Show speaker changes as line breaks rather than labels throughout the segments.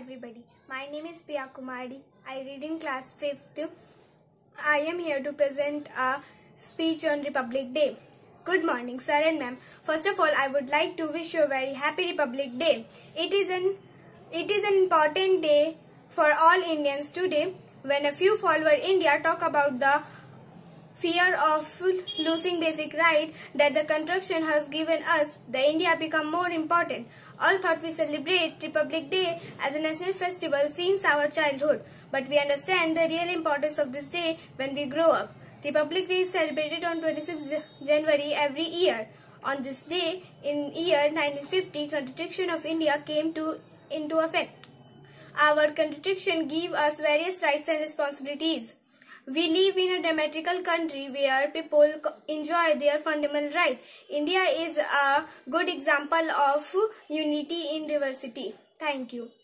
everybody. My name is Priya Kumari. I read in class 5th. I am here to present a speech on Republic Day. Good morning, sir and ma'am. First of all, I would like to wish you a very happy Republic Day. It is an important day for all Indians today. When a few follower India talk about the fear of losing basic right that the construction has given us, the India become more important. All thought we celebrate Republic Day as a national festival since our childhood, but we understand the real importance of this day when we grow up. Republic Day is celebrated on 26 January every year. On this day, in year 1950, Constitution of India came into effect. Our Constitution gives us various rights and responsibilities. We live in a democratic country where people enjoy their fundamental rights. India is a good example of unity in diversity. Thank you.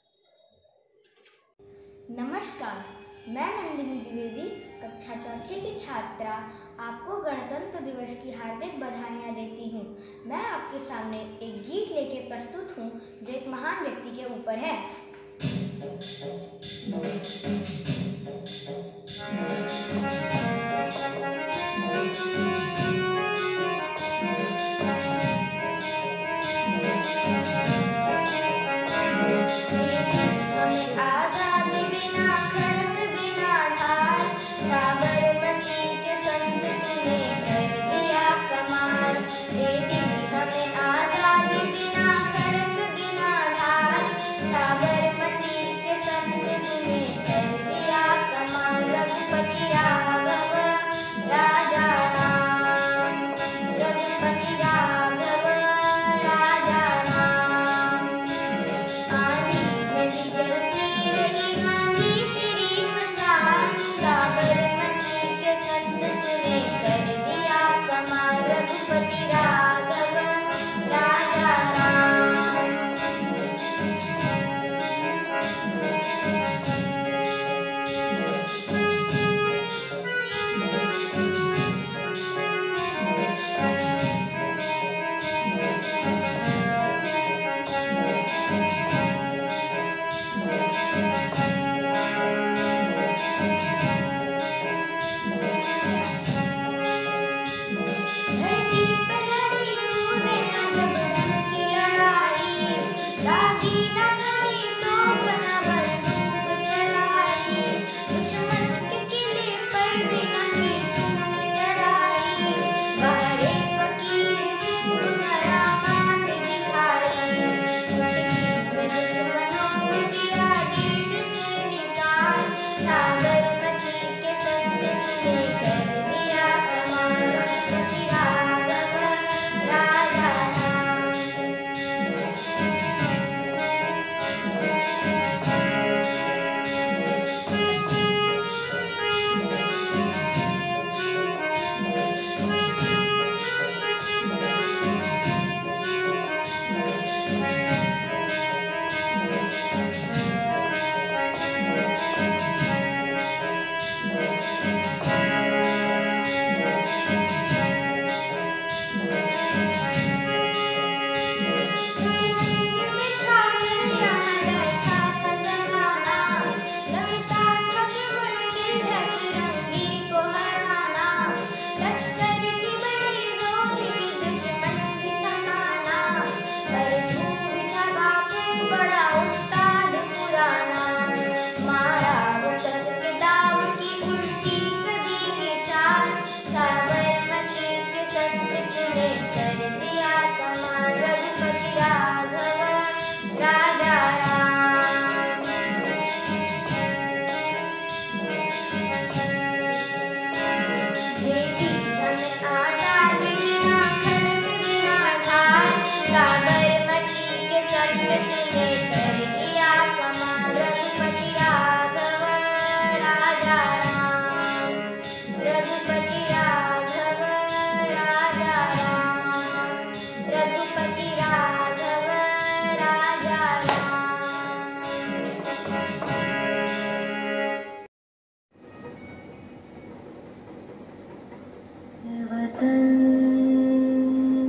नमस्कार, मैं नंदिनी द्विवेदी कक्षा चौथी की छात्रा आपको गणतंत्र दिवस की हार्दिक बधाइयाँ देती हूँ। मैं आपके सामने एक गीत लेके प्रस्तुत हूँ जो एक महान व्यक्ति के ऊपर है।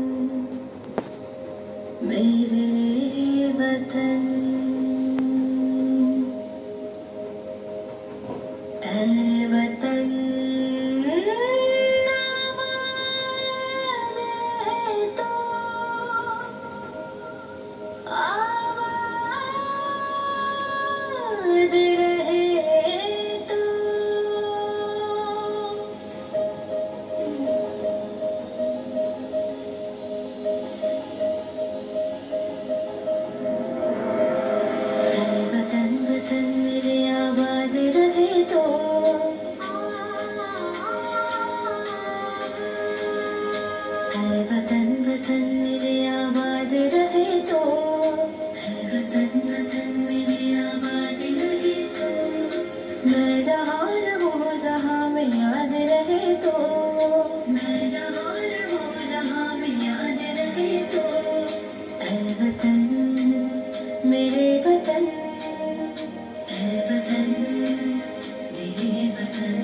मेरे वतन वतन मेरे वतन है वतन मेरे वतन।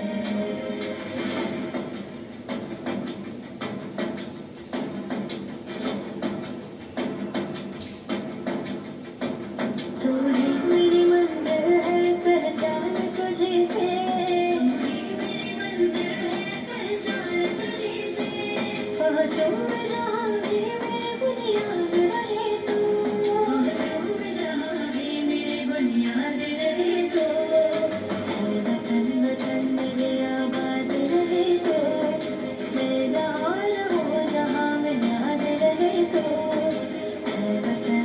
तू ही मेरी मंजिल है पहचान तुझे से, मेरी मंजिल है पहचान तुझे से। पहुँचूं मैं जहाँ भी मेरी बुनियाद रहे तो, पहुँचूं मैं जहाँ भी मेरी बुनियाद रहे तो। है वतन वतन मेरे आबाद रहे तो, मैं जहाँ रहूँ जहाँ मैं याद रहे तो। है वतन।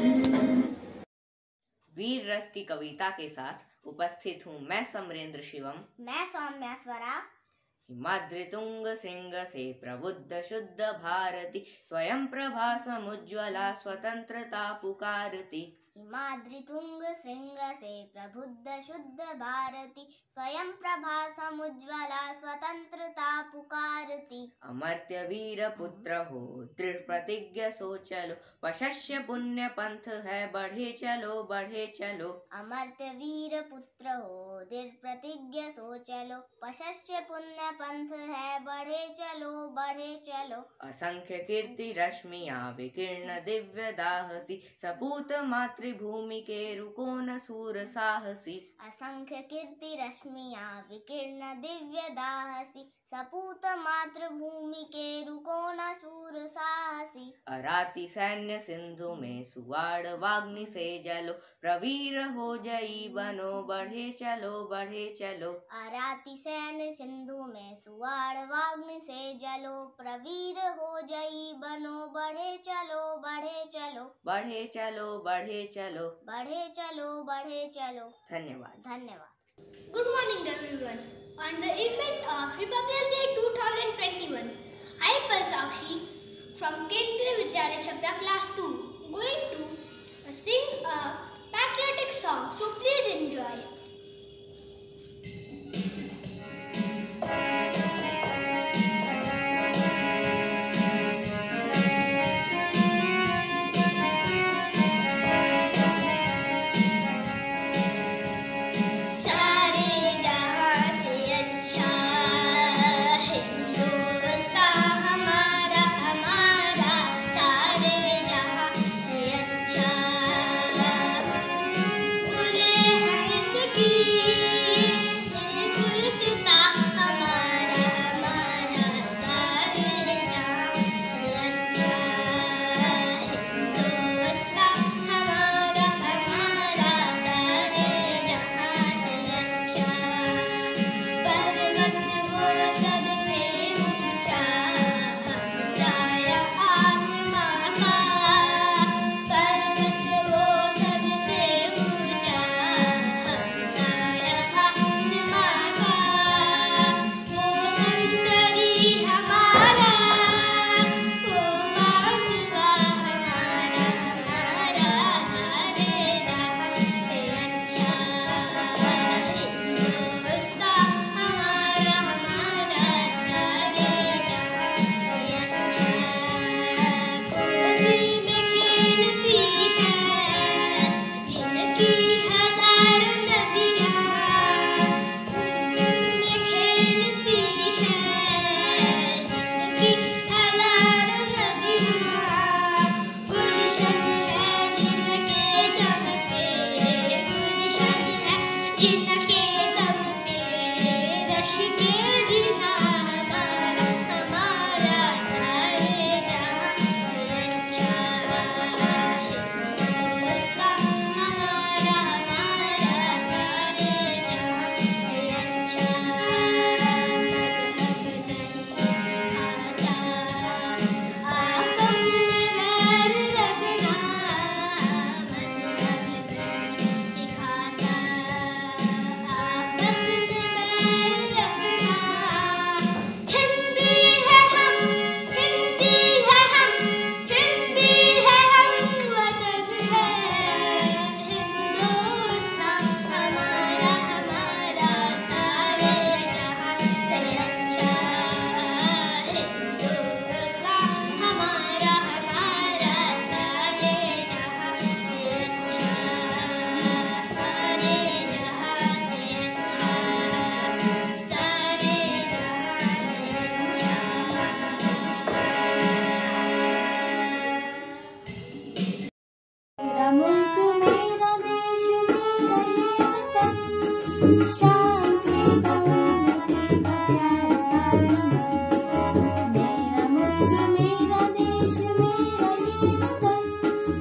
वीर रस की कविता के साथ उपस्थित हूँ मैं समरेंद्र शिवम।
मैं सौम्या स्वरा।
हिमाद्रि तुंग श्रृंग से प्रबुद्ध शुद्ध भारती, स्वयं प्रभा समुज्ज्वला स्वतंत्रता पुकारती।
हिमाद्रि तुंग श्रृंग से प्रबुद्ध शुद्ध भारती, स्वयं प्रभा समुज्ज्वला स्वतंत्रता पुकारती।
अमर्त्य वीर पुत्र हो दृढ़ प्रतिज्ञ सो चलो, वशस्य पुण्य पंथ है बढ़े चलो बढ़े चलो।
अमर्त्य वीर पुत्र हो दृढ़ प्रतिज्ञ सो चलो, वशस्य पुण्य पंथ है बढ़े चलो बढ़े चलो।
असंख्य कीर्ति रश्मियां विकीर्ण दिव्य दाहसी, सपूत मातृभूमि के रुको न सूर साहसी।
असंख्य कीर्ति रश्मियां विकीर्ण दिव्य दाहसी, सपूत मातृभूमि के रुको न सूर साहसी।
अराति सैन्य सिंधु में सुवाड़ वाग्नि से जलो, प्रवीर हो जई बनो बढ़े चलो बढ़े चलो।
अराति सैन्य सिंधु में सुवाड़ वाग्नि से जलो, प्रवीर हो जई बनो बढ़े चलो बढ़े चलो।
बढ़े चलो बढ़े चलो
बढ़े चलो बढ़े चलो।
धन्यवाद।
धन्यवाद।
Good morning everyone. On the event of Republic Day 2021, I Sakshi from Kendriya Vidyalaya Chapra class 2 going to sing a patriotic song. So please enjoy.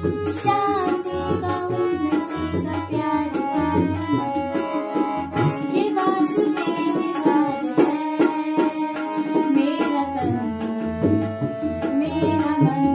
शांति का उन्नति का प्यार का चमन इसके वास्ते निसार है मेरा तन मेरा मन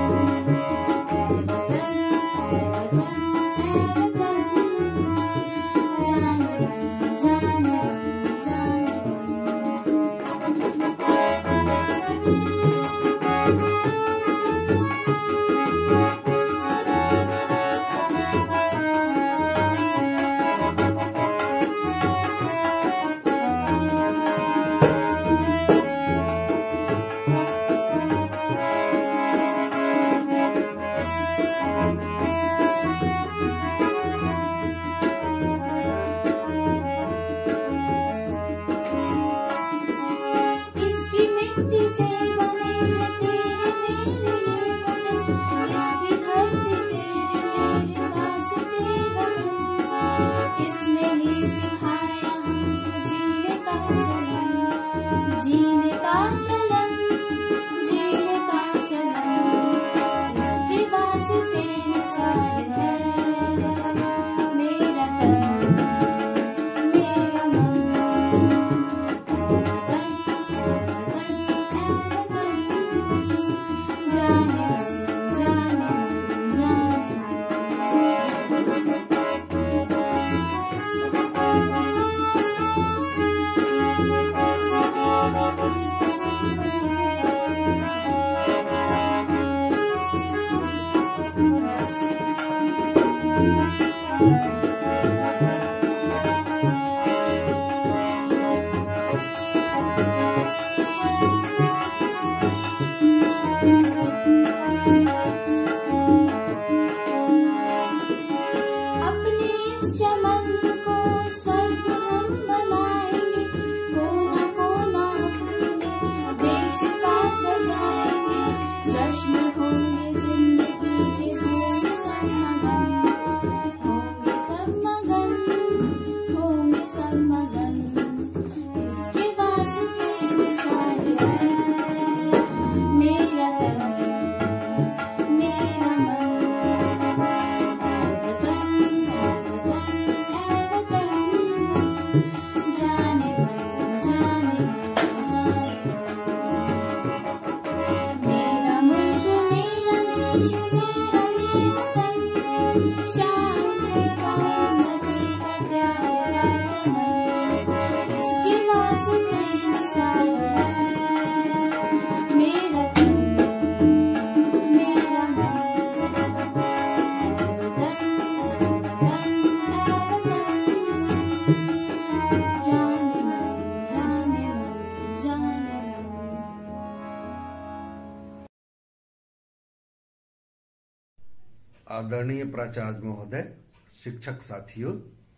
आदरणीय प्राचार्य महोदय, शिक्षक साथियों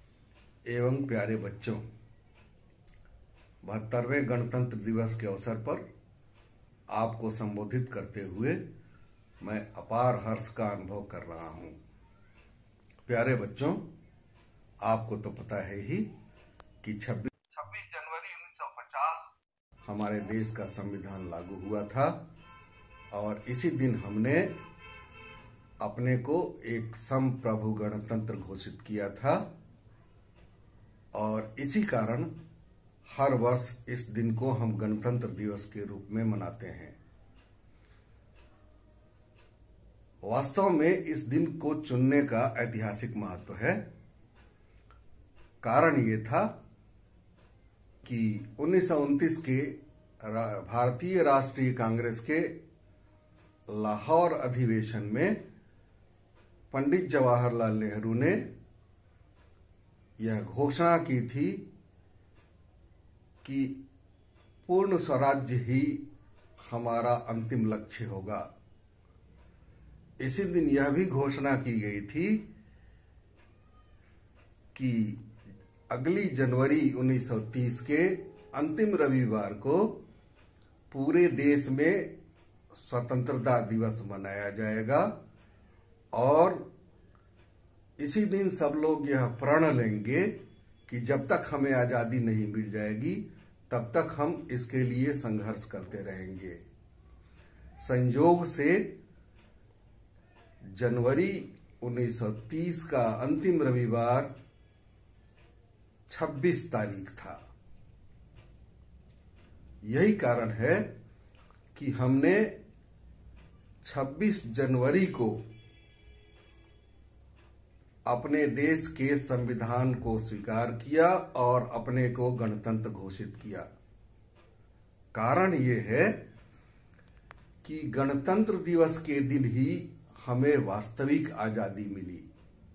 एवं प्यारे बच्चों, 72वें गणतंत्र दिवस के अवसर पर आपको संबोधित करते हुए मैं अपार हर्ष का अनुभव कर रहा हूं। प्यारे बच्चों, आपको तो पता है ही कि 26 जनवरी 1950 हमारे देश का संविधान लागू हुआ था और इसी दिन हमने अपने को एक संप्रभु गणतंत्र घोषित किया था और इसी कारण हर वर्ष इस दिन को हम गणतंत्र दिवस के रूप में मनाते हैं। वास्तव में इस दिन को चुनने का ऐतिहासिक महत्व है। कारण ये था कि 1929 के भारतीय राष्ट्रीय कांग्रेस के लाहौर अधिवेशन में पंडित जवाहरलाल नेहरू ने यह घोषणा की थी कि पूर्ण स्वराज्य ही हमारा अंतिम लक्ष्य होगा। इसी दिन यह भी घोषणा की गई थी कि अगली जनवरी 1930 के अंतिम रविवार को पूरे देश में स्वतंत्रता दिवस मनाया जाएगा और इसी दिन सब लोग यह प्रण लेंगे कि जब तक हमें आज़ादी नहीं मिल जाएगी तब तक हम इसके लिए संघर्ष करते रहेंगे। संयोग से जनवरी 1930 का अंतिम रविवार 26 तारीख था। यही कारण है कि हमने 26 जनवरी को अपने देश के संविधान को स्वीकार किया और अपने को गणतंत्र घोषित किया। कारण ये है कि गणतंत्र दिवस के दिन ही हमें वास्तविक आजादी मिली।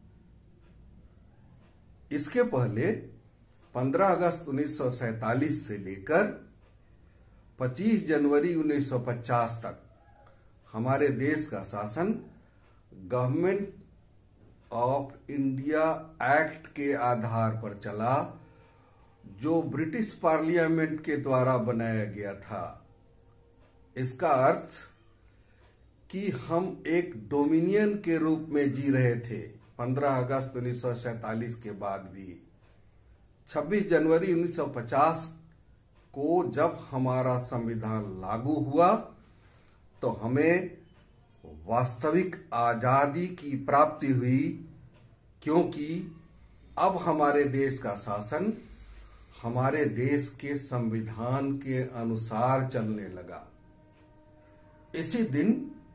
इसके पहले 15 अगस्त 1947 से लेकर 25 जनवरी 1950 तक हमारे देश का शासन गवर्नमेंट ऑफ इंडिया एक्ट के आधार पर चला, जो ब्रिटिश पार्लियामेंट के द्वारा बनाया गया था। इसका अर्थ कि हम एक डोमिनियन के रूप में जी रहे थे 15 अगस्त 1947 के बाद भी। 26 जनवरी 1950 को जब हमारा संविधान लागू हुआ तो हमें वास्तविक आजादी की प्राप्ति हुई, क्योंकि अब हमारे देश का शासन हमारे देश के संविधान के अनुसार चलने लगा। इसी दिन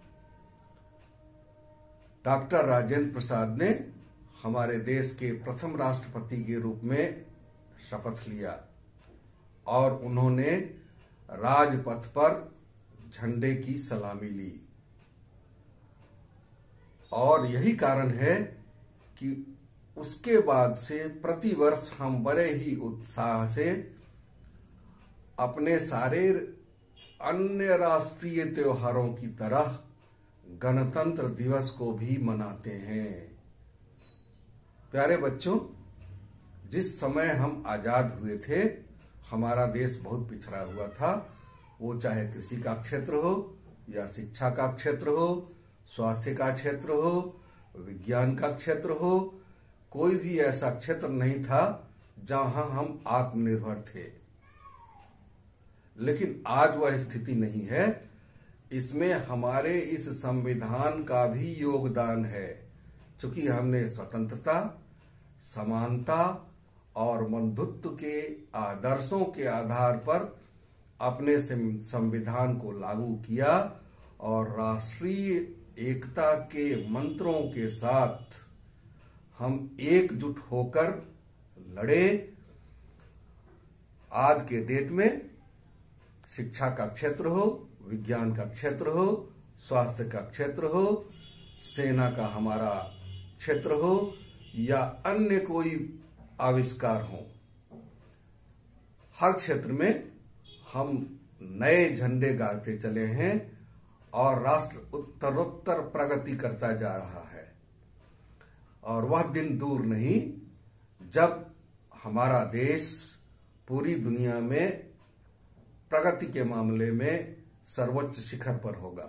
डॉक्टर राजेंद्र प्रसाद ने हमारे देश के प्रथम राष्ट्रपति के रूप में शपथ लिया और उन्होंने राजपथ पर झंडे की सलामी ली। और यही कारण है कि उसके बाद से प्रतिवर्ष हम बड़े ही उत्साह से अपने सारे अन्य राष्ट्रीय त्योहारों की तरह गणतंत्र दिवस को भी मनाते हैं। प्यारे बच्चों, जिस समय हम आजाद हुए थे हमारा देश बहुत पिछड़ा हुआ था। वो चाहे कृषि का क्षेत्र हो या शिक्षा का क्षेत्र हो, स्वास्थ्य का क्षेत्र हो, विज्ञान का क्षेत्र हो, कोई भी ऐसा क्षेत्र नहीं था जहां हम आत्मनिर्भर थे। लेकिन आज वह स्थिति नहीं है। इसमें हमारे इस संविधान का भी योगदान है, क्योंकि हमने स्वतंत्रता, समानता और बंधुत्व के आदर्शों के आधार पर अपने संविधान को लागू किया और राष्ट्रीय एकता के मंत्रों के साथ हम एकजुट होकर लड़े। आज के डेट में शिक्षा का क्षेत्र हो, विज्ञान का क्षेत्र हो, स्वास्थ्य का क्षेत्र हो, सेना का हमारा क्षेत्र हो या अन्य कोई आविष्कार हो, हर क्षेत्र में हम नए झंडे गाड़ते चले हैं और राष्ट्र उत्तरोत्तर प्रगति करता जा रहा है। और वह दिन दूर नहीं जब हमारा देश पूरी दुनिया में प्रगति के मामले में सर्वोच्च शिखर पर होगा।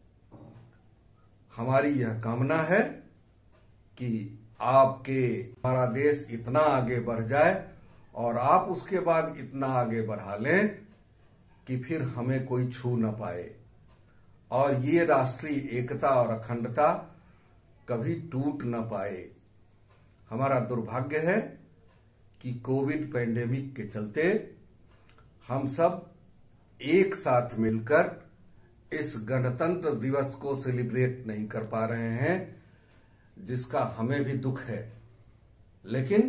हमारी यह कामना है कि हमारा देश इतना आगे बढ़ जाए और आप उसके बाद इतना आगे बढ़ा लें कि फिर हमें कोई छू न पाए और ये राष्ट्रीय एकता और अखंडता कभी टूट न पाए। हमारा दुर्भाग्य है कि कोविड पैंडेमिक के चलते हम सब एक साथ मिलकर इस गणतंत्र दिवस को सेलिब्रेट नहीं कर पा रहे हैं, जिसका हमें भी दुख है। लेकिन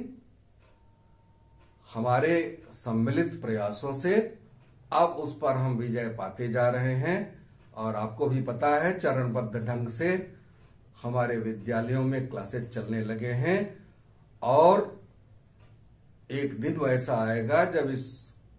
हमारे सम्मिलित प्रयासों से अब उस पर हम विजय पाते जा रहे हैं और आपको भी पता है चरणबद्ध ढंग से हमारे विद्यालयों में क्लासेस चलने लगे हैं और एक दिन वैसा आएगा जब इस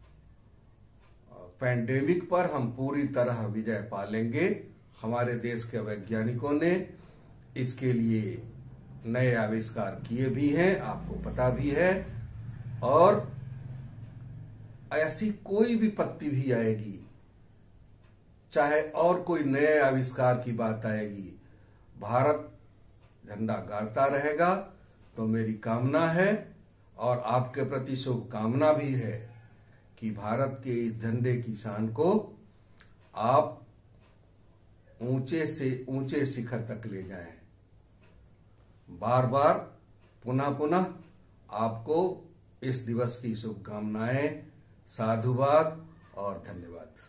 पैंडेमिक पर हम पूरी तरह विजय पा लेंगे। हमारे देश के वैज्ञानिकों ने इसके लिए नए आविष्कार किए भी हैं, आपको पता भी है। और ऐसी कोई विपत्ति भी आएगी, चाहे और कोई नए आविष्कार की बात आएगी, भारत झंडा गाड़ता रहेगा। तो मेरी कामना है और आपके प्रति शुभकामना भी है कि भारत के इस झंडे की शान को आप ऊंचे से ऊंचे शिखर तक ले जाएं। बार बार पुनः पुनः आपको इस दिवस की शुभकामनाएं, साधुवाद और धन्यवाद।